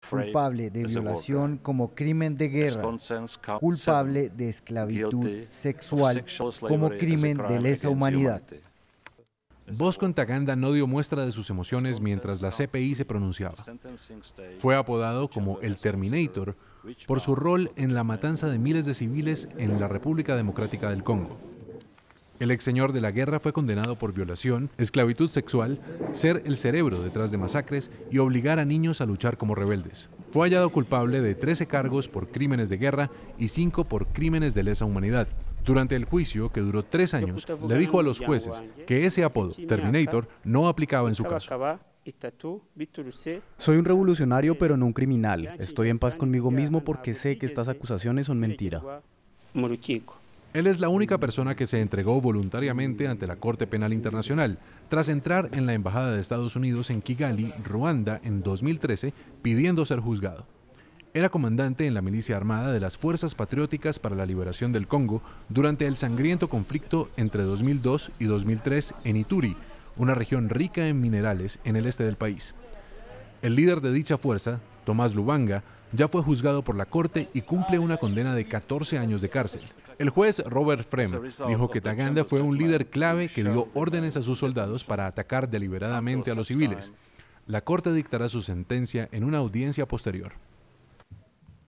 culpable de violación como crimen de guerra, culpable de esclavitud sexual como crimen de lesa humanidad. Bosco Ntaganda no dio muestra de sus emociones mientras la CPI se pronunciaba. Fue apodado como el Terminator por su rol en la matanza de miles de civiles en la República Democrática del Congo. El ex señor de la guerra fue condenado por violación, esclavitud sexual, ser el cerebro detrás de masacres y obligar a niños a luchar como rebeldes. Fue hallado culpable de 13 cargos por crímenes de guerra y 5 por crímenes de lesa humanidad. Durante el juicio, que duró 3 años, le dijo a los jueces que ese apodo, Terminator, no aplicaba en su caso. Soy un revolucionario, pero no un criminal. Estoy en paz conmigo mismo porque sé que estas acusaciones son mentira. Él es la única persona que se entregó voluntariamente ante la Corte Penal Internacional, tras entrar en la Embajada de Estados Unidos en Kigali, Ruanda, en 2013, pidiendo ser juzgado. Era comandante en la milicia armada de las Fuerzas Patrióticas para la Liberación del Congo durante el sangriento conflicto entre 2002 y 2003 en Ituri, una región rica en minerales en el este del país. El líder de dicha fuerza, Thomas Lubanga, ya fue juzgado por la corte y cumple una condena de 14 años de cárcel. El juez Robert Frem dijo que Ntaganda fue un líder clave que dio órdenes a sus soldados para atacar deliberadamente a los civiles. La corte dictará su sentencia en una audiencia posterior.